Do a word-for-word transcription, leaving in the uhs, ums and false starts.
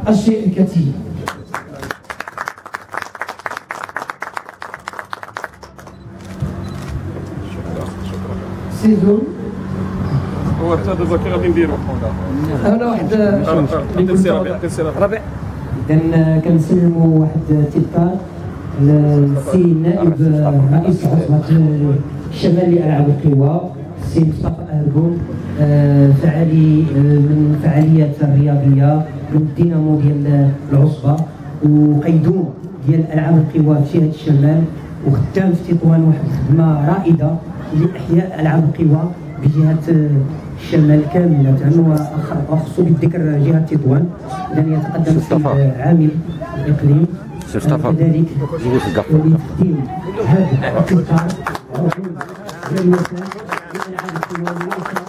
الشيء الكثير. سيزون هو حتى دابا كي غادي نديرو انا واحد ربيع. اذا كنسلموا واحد التذكار للسي نائب رئيس عصبة الشمال لألعاب القوى السي مصطفى أرجون، فعالي من فعاليات الرياضيه من الدينامو ديال العصبه وقيدوم ديال العاب القوى في جهه الشمال، وخدام في تطوان واحد الخدمه رائده لاحياء العاب القوى بجهه الشمال كامله، وخصو بالذكر جهه تطوان. لن يتقدم السيد عامل الاقليم كذلك لتقديم هذا التذكار ديال الوفاه للالعاب القوى.